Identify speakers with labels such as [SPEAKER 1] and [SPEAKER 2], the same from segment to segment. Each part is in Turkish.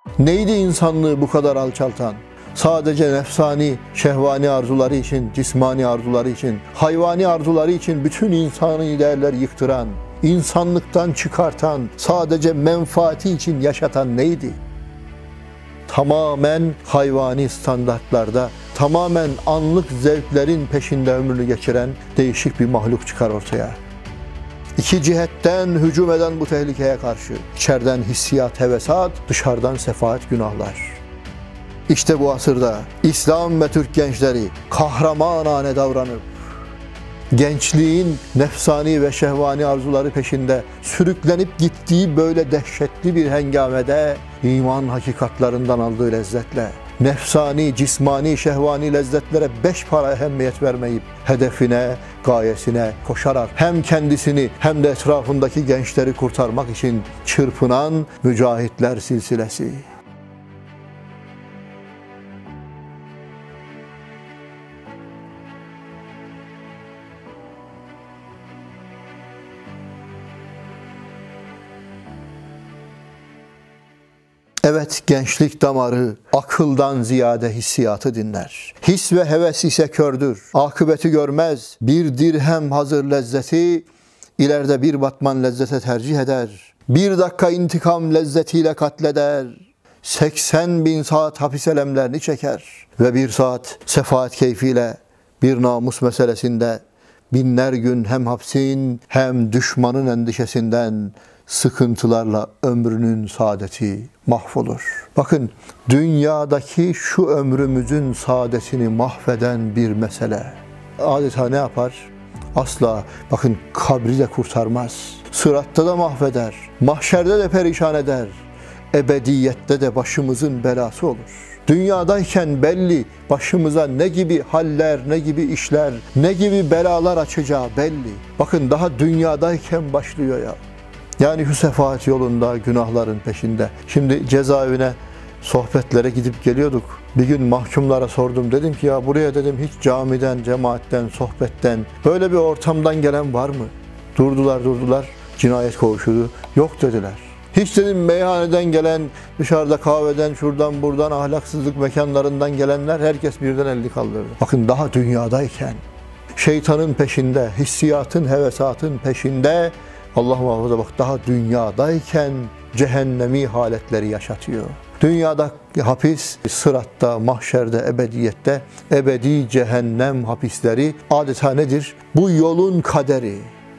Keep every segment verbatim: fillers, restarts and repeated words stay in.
[SPEAKER 1] Neydi insanlığı bu kadar alçaltan? Sadece nefsani, şehvani arzuları için, cismani arzuları için, hayvani arzuları için bütün insani değerler yıktıran, insanlıktan çıkartan, sadece menfaati için yaşatan neydi? Tamamen hayvani standartlarda, tamamen anlık zevklerin peşinde ömrünü geçiren değişik bir mahluk çıkar ortaya. İki cihetten hücum eden bu tehlikeye karşı, içeriden hissiyat, hevesat, dışarıdan sefaat, günahlar. İşte bu asırda İslam ve Türk gençleri kahramanane davranıp, gençliğin nefsani ve şehvani arzuları peşinde sürüklenip gittiği böyle dehşetli bir hengamede iman hakikatlarından aldığı lezzetle, nefsani, cismani, şehvani lezzetlere beş para ehemmiyet vermeyip hedefine, gayesine koşarak hem kendisini hem de etrafındaki gençleri kurtarmak için çırpınan mücahitler silsilesi. Evet, gençlik damarı akıldan ziyade hissiyatı dinler. His ve heves ise kördür. Akıbeti görmez. Bir dirhem hazır lezzeti ileride bir batman lezzete tercih eder. Bir dakika intikam lezzetiyle katleder. seksen bin saat hapis elemlerini çeker. Ve bir saat sefaat keyfiyle bir namus meselesinde binler gün hem hapsin hem düşmanın endişesinden sıkıntılarla ömrünün saadeti mahvolur. Bakın, dünyadaki şu ömrümüzün saadetini mahveden bir mesele adeta ne yapar? Asla, bakın, kabri de kurtarmaz. Sıratta da mahveder. Mahşerde de perişan eder. Ebediyette de başımızın belası olur. Dünyadayken belli başımıza ne gibi haller, ne gibi işler, ne gibi belalar açacağı belli. Bakın, daha dünyadayken başlıyor ya. Yani şu sefaat yolunda, günahların peşinde. Şimdi cezaevine sohbetlere gidip geliyorduk. Bir gün mahkumlara sordum. Dedim ki ya buraya dedim hiç camiden, cemaatten, sohbetten, böyle bir ortamdan gelen var mı? Durdular durdular. Cinayet koğuşu yok dediler. Hiç dedim meyhaneden gelen, dışarıda kahveden, şuradan buradan ahlaksızlık mekanlarından gelenler, herkes birden elini kaldırdı. Bakın, daha dünyadayken, şeytanın peşinde, hissiyatın, hevesatın peşinde, Allah muhafaza, bak, daha dünyadayken cehennemi haletleri yaşatıyor. Dünyada hapis, sıratta, mahşerde, ebediyette ebedi cehennem hapisleri adeta nedir? Bu yolun kaderi.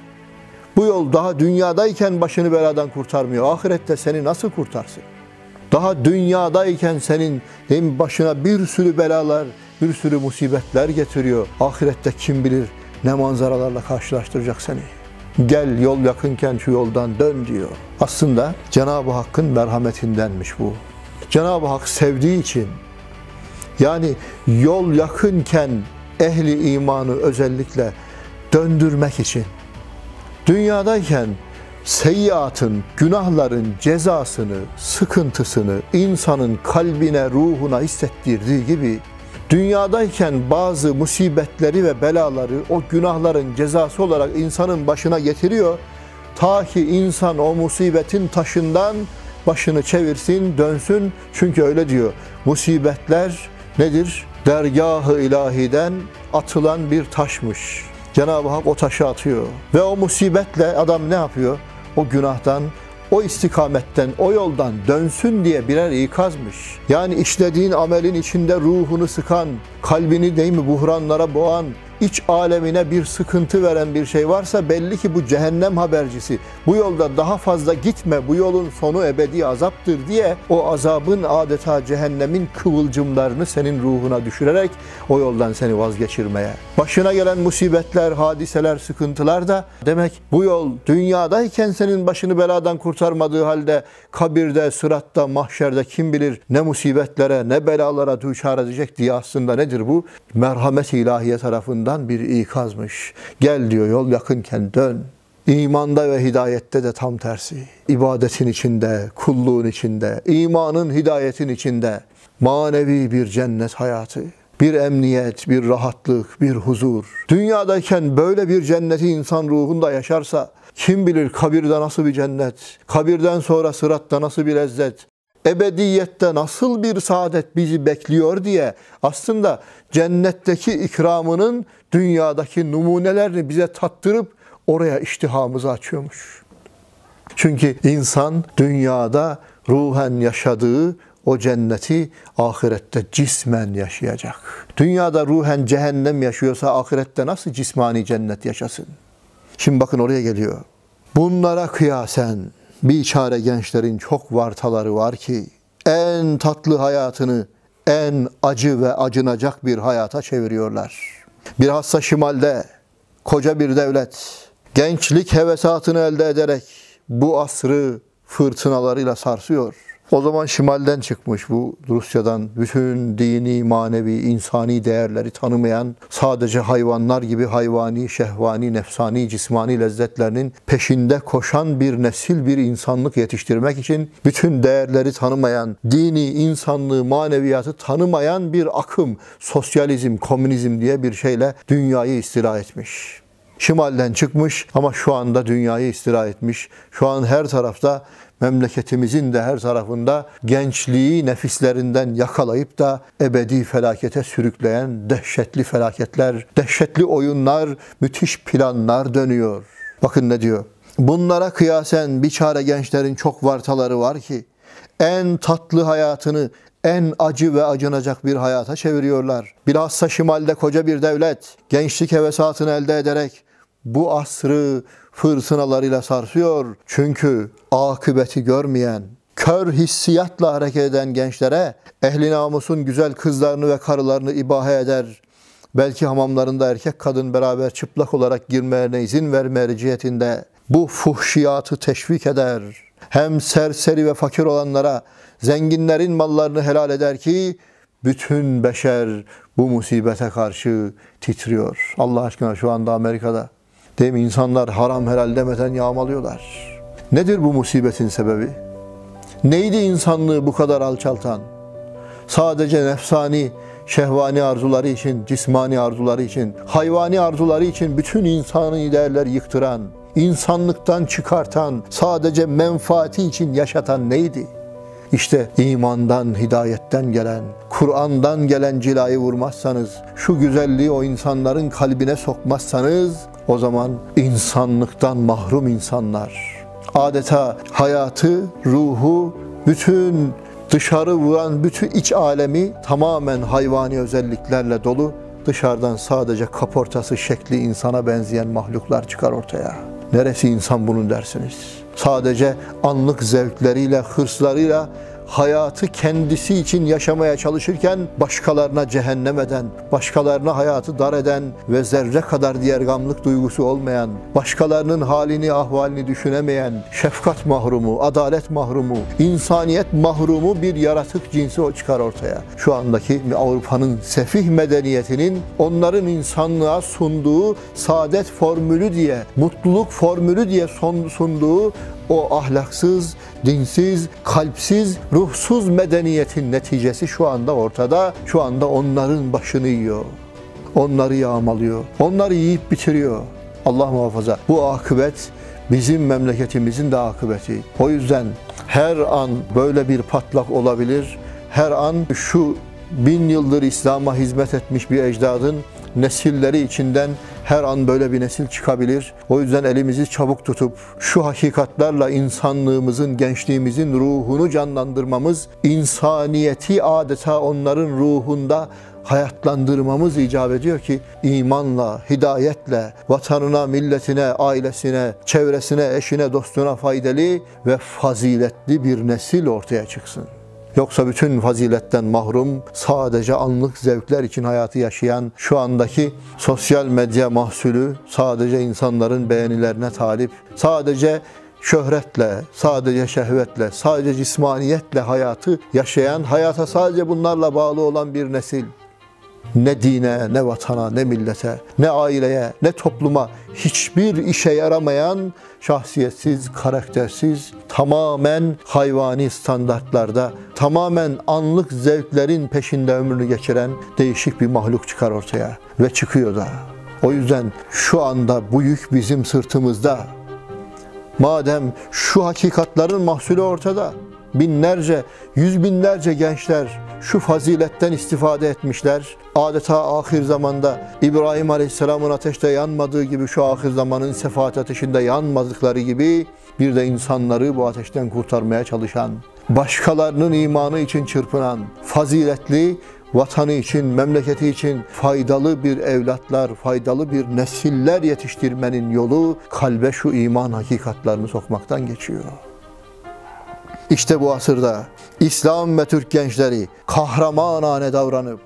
[SPEAKER 1] Bu yol daha dünyadayken başını beladan kurtarmıyor. Ahirette seni nasıl kurtarsın? Daha dünyadayken senin başına bir sürü belalar, bir sürü musibetler getiriyor. Ahirette kim bilir ne manzaralarla karşılaştıracak seni. Gel, yol yakınken şu yoldan dön diyor. Aslında Cenab-ı Hakk'ın merhametindenmiş bu. Cenab-ı Hak sevdiği için, yani yol yakınken ehli imanı özellikle döndürmek için, dünyadayken seyyiatın, günahların cezasını, sıkıntısını insanın kalbine, ruhuna hissettirdiği gibi, dünyadayken bazı musibetleri ve belaları o günahların cezası olarak insanın başına getiriyor. Ta ki insan o musibetin taşından başını çevirsin, dönsün. Çünkü öyle diyor, musibetler nedir? Dergâh-ı ilahiden atılan bir taşmış. Cenab-ı Hak o taşı atıyor. Ve o musibetle adam ne yapıyor? O günahtan, o istikametten, o yoldan dönsün diye birer ikazmış. Yani işlediğin amelin içinde ruhunu sıkan, kalbini değil mi buhranlara boğan, iç alemine bir sıkıntı veren bir şey varsa belli ki bu cehennem habercisi. Bu yolda daha fazla gitme, bu yolun sonu ebedi azaptır diye o azabın adeta cehennemin kıvılcımlarını senin ruhuna düşürerek o yoldan seni vazgeçirmeye. Başına gelen musibetler, hadiseler, sıkıntılar da demek bu yol dünyadayken senin başını beladan kurtarmadığı halde kabirde, sıratta, mahşerde kim bilir ne musibetlere, ne belalara düçar edecek diye aslında nedir bu? Merhamet-i ilahiye tarafından bir ikazmış. Gel diyor, yol yakınken dön. İmanda ve hidayette de tam tersi. İbadetin içinde, kulluğun içinde, imanın, hidayetin içinde manevi bir cennet hayatı, bir emniyet, bir rahatlık, bir huzur. Dünyadayken böyle bir cenneti insan ruhunda yaşarsa kim bilir kabirde nasıl bir cennet, kabirden sonra sıratta nasıl bir lezzet, ebediyette nasıl bir saadet bizi bekliyor diye aslında cennetteki ikramının dünyadaki numunelerini bize tattırıp oraya iştihamımızı açıyormuş. Çünkü insan dünyada ruhen yaşadığı o cenneti ahirette cismen yaşayacak. Dünyada ruhen cehennem yaşıyorsa ahirette nasıl cismani cennet yaşasın? Şimdi bakın oraya geliyor. Bunlara kıyasen biçare gençlerin çok vartaları var ki en tatlı hayatını en acı ve acınacak bir hayata çeviriyorlar. Bilhassa şimalde koca bir devlet gençlik hevesatını elde ederek bu asrı fırtınalarıyla sarsıyor. O zaman şimalden çıkmış bu Rusya'dan bütün dini, manevi, insani değerleri tanımayan, sadece hayvanlar gibi hayvani, şehvani, nefsani, cismani lezzetlerinin peşinde koşan bir nesil, bir insanlık yetiştirmek için bütün değerleri tanımayan, dini, insanlığı, maneviyatı tanımayan bir akım, sosyalizm, komünizm diye bir şeyle dünyayı istila etmiş. Şimalden çıkmış ama şu anda dünyayı istila etmiş. Şu an her tarafta, memleketimizin de her tarafında gençliği nefislerinden yakalayıp da ebedi felakete sürükleyen dehşetli felaketler, dehşetli oyunlar, müthiş planlar dönüyor. Bakın ne diyor? Bunlara kıyasen biçare gençlerin çok vartaları var ki en tatlı hayatını en acı ve acınacak bir hayata çeviriyorlar. Bilhassa şimalde koca bir devlet gençlik hevesatını elde ederek bu asrı fırtınalarıyla sarsıyor. Çünkü akıbeti görmeyen, kör hissiyatla hareket eden gençlere ehli namusun güzel kızlarını ve karılarını ibahe eder. Belki hamamlarında erkek kadın beraber çıplak olarak girmelerine izin verme cihetinde bu fuhşiyatı teşvik eder. Hem serseri ve fakir olanlara zenginlerin mallarını helal eder ki bütün beşer bu musibete karşı titriyor. Allah aşkına şu anda Amerika'da değil mi? İnsanlar haram helal demeden yağmalıyorlar. Nedir bu musibetin sebebi? Neydi insanlığı bu kadar alçaltan? Sadece nefsani, şehvani arzuları için, cismani arzuları için, hayvani arzuları için bütün insani değerleri yıktıran, insanlıktan çıkartan, sadece menfaati için yaşatan neydi? İşte imandan, hidayetten gelen, Kur'an'dan gelen cilayı vurmazsanız, şu güzelliği o insanların kalbine sokmazsanız, o zaman insanlıktan mahrum insanlar, adeta hayatı, ruhu, bütün dışarı vuran bütün iç alemi tamamen hayvani özelliklerle dolu, dışarıdan sadece kaportası şekli insana benzeyen mahluklar çıkar ortaya. Neresi insan bunun dersiniz? Sadece anlık zevkleriyle, hırslarıyla hayatı kendisi için yaşamaya çalışırken başkalarına cehennem eden, başkalarına hayatı dar eden ve zerre kadar diğergamlık duygusu olmayan, başkalarının halini, ahvalini düşünemeyen, şefkat mahrumu, adalet mahrumu, insaniyet mahrumu bir yaratık cinsi o çıkar ortaya. Şu andaki Avrupa'nın sefih medeniyetinin onların insanlığa sunduğu saadet formülü diye, mutluluk formülü diye sunduğu o ahlaksız, dinsiz, kalpsiz, ruhsuz medeniyetin neticesi şu anda ortada. Şu anda onların başını yiyor. Onları yağmalıyor. Onları yiyip bitiriyor. Allah muhafaza. Bu akıbet bizim memleketimizin de akıbeti. O yüzden her an böyle bir patlak olabilir. Her an şu bin yıldır İslam'a hizmet etmiş bir ecdadın nesilleri içinden her an böyle bir nesil çıkabilir. O yüzden elimizi çabuk tutup şu hakikatlerle insanlığımızın, gençliğimizin ruhunu canlandırmamız, insaniyeti adeta onların ruhunda hayatlandırmamız icap ediyor ki imanla, hidayetle, vatanına, milletine, ailesine, çevresine, eşine, dostuna faydalı ve faziletli bir nesil ortaya çıksın. Yoksa bütün faziletten mahrum, sadece anlık zevkler için hayatı yaşayan, şu andaki sosyal medya mahsulü, sadece insanların beğenilerine talip, sadece şöhretle, sadece şehvetle, sadece cismaniyetle hayatı yaşayan, hayata sadece bunlarla bağlı olan bir nesil. Ne dine, ne vatana, ne millete, ne aileye, ne topluma hiçbir işe yaramayan, şahsiyetsiz, karaktersiz, tamamen hayvani standartlarda, tamamen anlık zevklerin peşinde ömrünü geçiren değişik bir mahluk çıkar ortaya. Ve çıkıyor da. O yüzden şu anda bu yük bizim sırtımızda. Madem şu hakikatların mahsulü ortada, binlerce, yüz binlerce gençler şu faziletten istifade etmişler. Adeta ahir zamanda İbrahim Aleyhisselam'ın ateşte yanmadığı gibi şu ahir zamanın sefaat ateşinde yanmadıkları gibi bir de insanları bu ateşten kurtarmaya çalışan, başkalarının imanı için çırpınan, faziletli, vatanı için, memleketi için faydalı bir evlatlar, faydalı bir nesiller yetiştirmenin yolu kalbe şu iman hakikatlarını sokmaktan geçiyor. İşte bu asırda İslam ve Türk gençleri kahramanane davranıp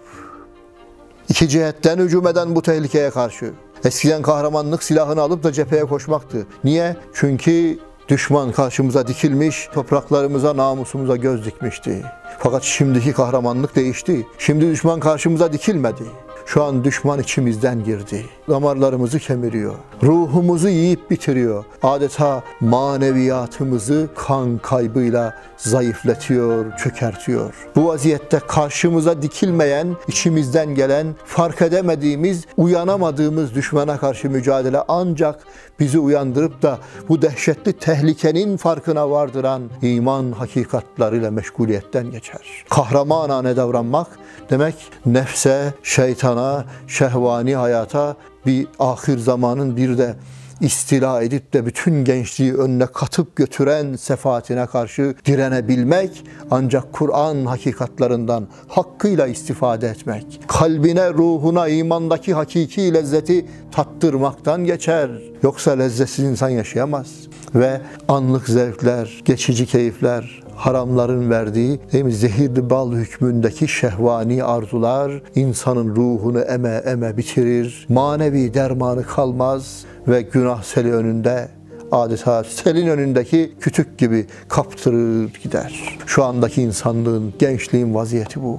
[SPEAKER 1] iki cihetten hücum eden bu tehlikeye karşı, eskiden kahramanlık silahını alıp da cepheye koşmaktı. Niye? Çünkü düşman karşımıza dikilmiş, topraklarımıza, namusumuza göz dikmişti. Fakat şimdiki kahramanlık değişti. Şimdi düşman karşımıza dikilmedi. Şu an düşman içimizden girdi. Damarlarımızı kemiriyor. Ruhumuzu yiyip bitiriyor. Adeta maneviyatımızı kan kaybıyla zayıflatıyor, çökertiyor. Bu vaziyette karşımıza dikilmeyen, içimizden gelen, fark edemediğimiz, uyanamadığımız düşmana karşı mücadele ancak bizi uyandırıp da bu dehşetli tehlikenin farkına vardıran iman hakikatlarıyla meşguliyetten geçer. Kahramanane davranmak demek nefse, şeytana, şehvani hayata bir ahir zamanın bir de istila edip de bütün gençliği önüne katıp götüren sefaatine karşı direnebilmek, ancak Kur'an hakikatlarından hakkıyla istifade etmek, kalbine, ruhuna, imandaki hakiki lezzeti tattırmaktan geçer. Yoksa lezzetsiz insan yaşayamaz. Ve anlık zevkler, geçici keyifler, haramların verdiği değil mi, zehirli bal hükmündeki şehvani arzular insanın ruhunu eme eme bitirir. Manevi dermanı kalmaz ve günah seli önünde adeta selin önündeki kütük gibi kaptırır gider. Şu andaki insanlığın, gençliğin vaziyeti bu.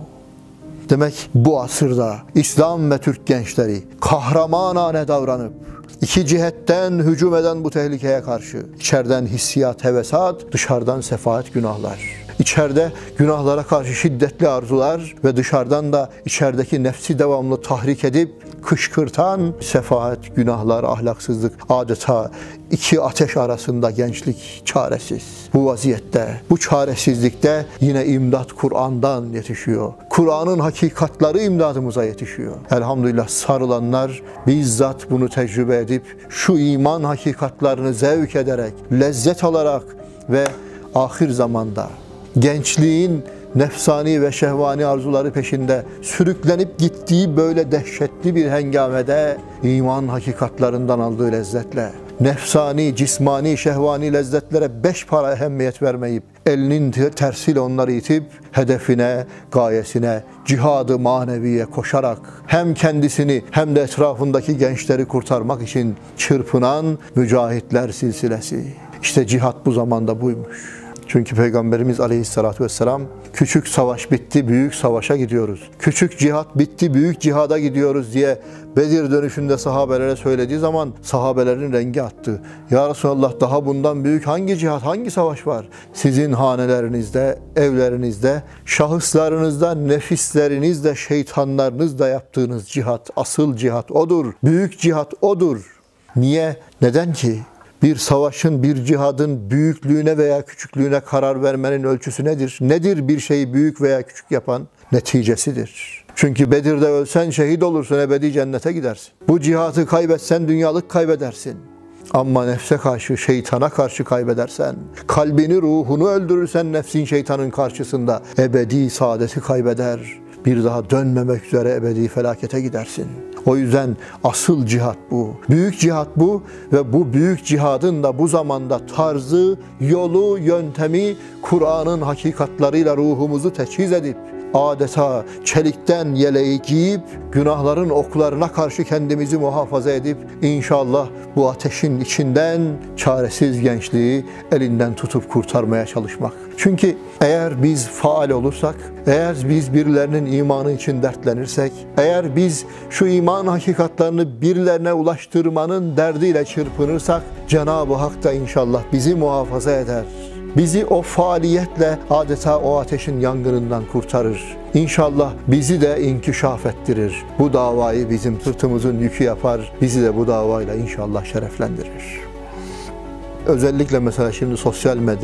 [SPEAKER 1] Demek bu asırda İslam ve Türk gençleri kahramanane davranıp İki cihetten hücum eden bu tehlikeye karşı içeriden hissiyat, hevesat, dışarıdan sefaat, günahlar. İçeride günahlara karşı şiddetli arzular ve dışarıdan da içerideki nefsi devamlı tahrik edip kışkırtan sefaat, günahlar, ahlaksızlık, adeta iki ateş arasında gençlik çaresiz. Bu vaziyette, bu çaresizlikte yine imdat Kur'an'dan yetişiyor. Kur'an'ın hakikatları imdadımıza yetişiyor. Elhamdülillah sarılanlar bizzat bunu tecrübe edip şu iman hakikatlarını zevk ederek, lezzet alarak ve ahir zamanda gençliğin nefsani ve şehvani arzuları peşinde sürüklenip gittiği böyle dehşetli bir hengamede iman hakikatlarından aldığı lezzetle, nefsani, cismani, şehvani lezzetlere beş para ehemmiyet vermeyip, elinin tersiyle onları itip, hedefine, gayesine, cihadı maneviye koşarak, hem kendisini hem de etrafındaki gençleri kurtarmak için çırpınan mücahitler silsilesi. İşte cihat bu zamanda buymuş. Çünkü Peygamberimiz Aleyhisselatü Vesselam küçük savaş bitti, büyük savaşa gidiyoruz. Küçük cihat bitti, büyük cihada gidiyoruz diye Bedir dönüşünde sahabelere söylediği zaman sahabelerin rengi attı. Ya Resulallah, daha bundan büyük hangi cihat, hangi savaş var? Sizin hanelerinizde, evlerinizde, şahıslarınızda, nefislerinizde, şeytanlarınızda yaptığınız cihat, asıl cihat odur. Büyük cihat odur. Niye? Neden ki? Bir savaşın, bir cihadın büyüklüğüne veya küçüklüğüne karar vermenin ölçüsü nedir? Nedir bir şeyi büyük veya küçük yapan? Neticesidir. Çünkü Bedir'de ölsen şehit olursun, ebedi cennete gidersin. Bu cihatı kaybetsen dünyalık kaybedersin. Ama nefse karşı, şeytana karşı kaybedersen, kalbini, ruhunu öldürürsen nefsin, şeytanın karşısında ebedi saadeti kaybeder. Bir daha dönmemek üzere ebedi felakete gidersin. O yüzden asıl cihat bu. Büyük cihat bu ve bu büyük cihadın da bu zamanda tarzı, yolu, yöntemi Kur'an'ın hakikatlarıyla ruhumuzu teçhiz edip, adeta çelikten yeleği giyip, günahların oklarına karşı kendimizi muhafaza edip, inşallah bu ateşin içinden çaresiz gençliği elinden tutup kurtarmaya çalışmak. Çünkü eğer biz faal olursak, eğer biz birilerinin imanı için dertlenirsek, eğer biz şu iman hakikatlarını birilerine ulaştırmanın derdiyle çırpınırsak, Cenab-ı Hak da inşallah bizi muhafaza eder. Bizi o faaliyetle adeta o ateşin yangınından kurtarır. İnşallah bizi de inkişaf ettirir. Bu davayı bizim sırtımızın yükü yapar. Bizi de bu davayla inşallah şereflendirir. Özellikle mesela şimdi sosyal medya,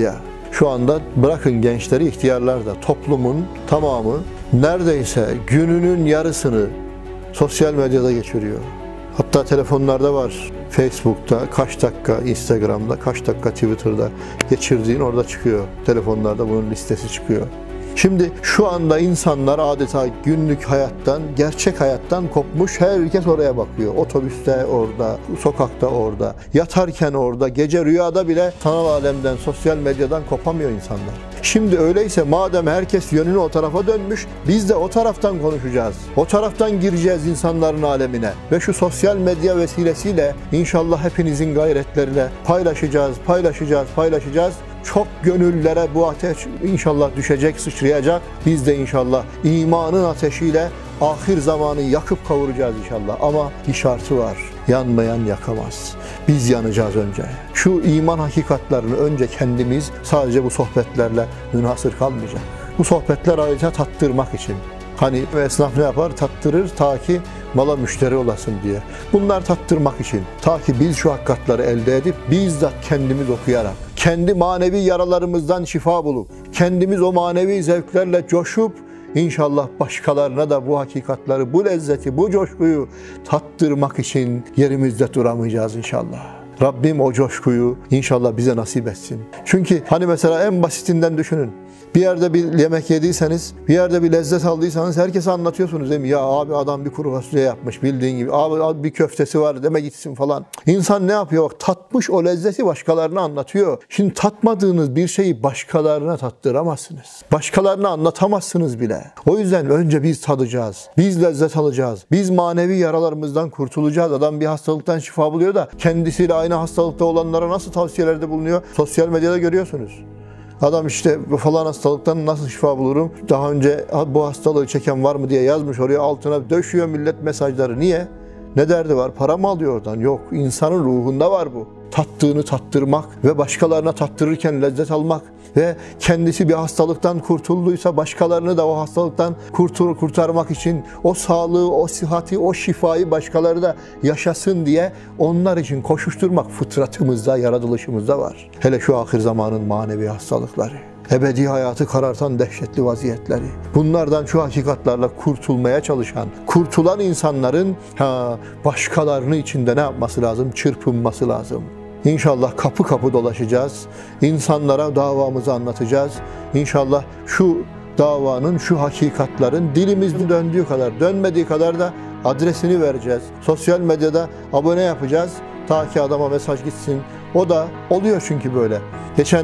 [SPEAKER 1] Şu anda bırakın gençleri, ihtiyarlar da, toplumun tamamı neredeyse gününün yarısını sosyal medyada geçiriyor. Hatta telefonlarda var. Facebook'ta kaç dakika, Instagram'da kaç dakika, Twitter'da geçirdiğin orada çıkıyor. Telefonlarda bunun listesi çıkıyor. Şimdi şu anda insanlar adeta günlük hayattan, gerçek hayattan kopmuş. Herkes oraya bakıyor. Otobüste orada, sokakta orada, yatarken orada, gece rüyada bile sanal alemden, sosyal medyadan kopamıyor insanlar. Şimdi öyleyse madem herkes yönünü o tarafa dönmüş, biz de o taraftan konuşacağız. O taraftan gireceğiz insanların alemine. Ve şu sosyal medya vesilesiyle inşallah hepinizin gayretlerine paylaşacağız, paylaşacağız, paylaşacağız. Çok gönüllere bu ateş inşallah düşecek, sıçrayacak. Biz de inşallah imanın ateşiyle ahir zamanı yakıp kavuracağız inşallah. Ama bir şartı var. Yanmayan yakamaz. Biz yanacağız önce. Şu iman hakikatlerini önce kendimiz, sadece bu sohbetlerle münhasır kalmayacak. Bu sohbetler ayrıca tattırmak için. Hani esnaf ne yapar? Tattırır ta ki mala müşteri olasın diye. Bunlar tattırmak için. Ta ki biz şu hakikatleri elde edip bizzat kendimiz okuyarak, kendi manevi yaralarımızdan şifa bulup, kendimiz o manevi zevklerle coşup, İnşallah başkalarına da bu hakikatleri, bu lezzeti, bu coşkuyu tattırmak için yerimizde duramayacağız inşallah. Rabbim o coşkuyu inşallah bize nasip etsin. Çünkü hani mesela en basitinden düşünün. Bir yerde bir yemek yediyseniz, bir yerde bir lezzet aldıysanız herkese anlatıyorsunuz değil mi? Ya abi adam bir kuru fasulye yapmış bildiğin gibi. Abi, abi bir köftesi var deme gitsin falan. İnsan ne yapıyor? Bak, tatmış o lezzeti başkalarına anlatıyor. Şimdi tatmadığınız bir şeyi başkalarına tattıramazsınız. Başkalarına anlatamazsınız bile. O yüzden önce biz tadacağız. Biz lezzet alacağız. Biz manevi yaralarımızdan kurtulacağız. Adam bir hastalıktan şifa buluyor da kendisiyle aynı hastalıkta olanlara nasıl tavsiyelerde bulunuyor? Sosyal medyada görüyorsunuz. Adam işte falan hastalıktan nasıl şifa bulurum? Daha önce bu hastalığı çeken var mı diye yazmış, oraya altına döşüyor millet mesajları. Niye? Ne derdi var? Para mı alıyor oradan? Yok. İnsanın ruhunda var bu. Tattığını tattırmak ve başkalarına tattırırken lezzet almak ve kendisi bir hastalıktan kurtulduysa başkalarını da o hastalıktan kurtul kurtarmak için o sağlığı, o sıhhati, o şifayı başkaları da yaşasın diye onlar için koşuşturmak fıtratımızda, yaratılışımızda var. Hele şu ahir zamanın manevi hastalıkları, ebedi hayatı karartan dehşetli vaziyetleri. Bunlardan şu hakikatlerle kurtulmaya çalışan, kurtulan insanların ha, başkalarını içinde ne yapması lazım? Çırpınması lazım. İnşallah kapı kapı dolaşacağız. İnsanlara davamızı anlatacağız. İnşallah şu davanın, şu hakikatların dilimizin döndüğü kadar, dönmediği kadar da adresini vereceğiz. Sosyal medyada abone yapacağız. Ta ki adama mesaj gitsin. O da oluyor çünkü böyle. Geçen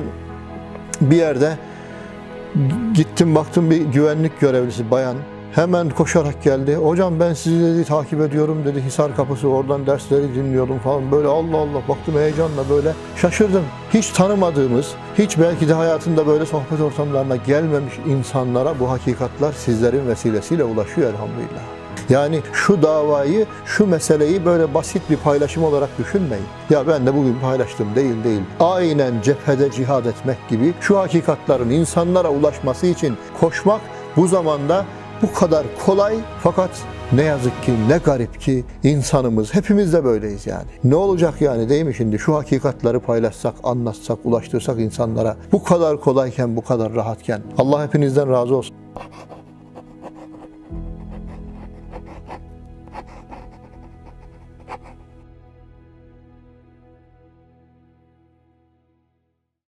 [SPEAKER 1] bir yerde gittim, baktım bir güvenlik görevlisi bayan hemen koşarak geldi. Hocam ben sizi dedi takip ediyorum dedi. Hisar Kapısı, oradan dersleri dinliyordum falan. Böyle Allah Allah baktım heyecanla, böyle şaşırdım. Hiç tanımadığımız, hiç belki de hayatında böyle sohbet ortamlarına gelmemiş insanlara bu hakikatler sizlerin vesilesiyle ulaşıyor elhamdülillah. Yani şu davayı, şu meseleyi böyle basit bir paylaşım olarak düşünmeyin. Ya ben de bugün paylaştım, değil değil. Aynen cephede cihad etmek gibi şu hakikatlerin insanlara ulaşması için koşmak bu zamanda bu kadar kolay, fakat ne yazık ki, ne garip ki insanımız, hepimiz de böyleyiz yani. Ne olacak yani değil mi şimdi? Şu hakikatleri paylaşsak, anlatsak, ulaştırsak insanlara bu kadar kolayken, bu kadar rahatken. Allah hepinizden razı olsun.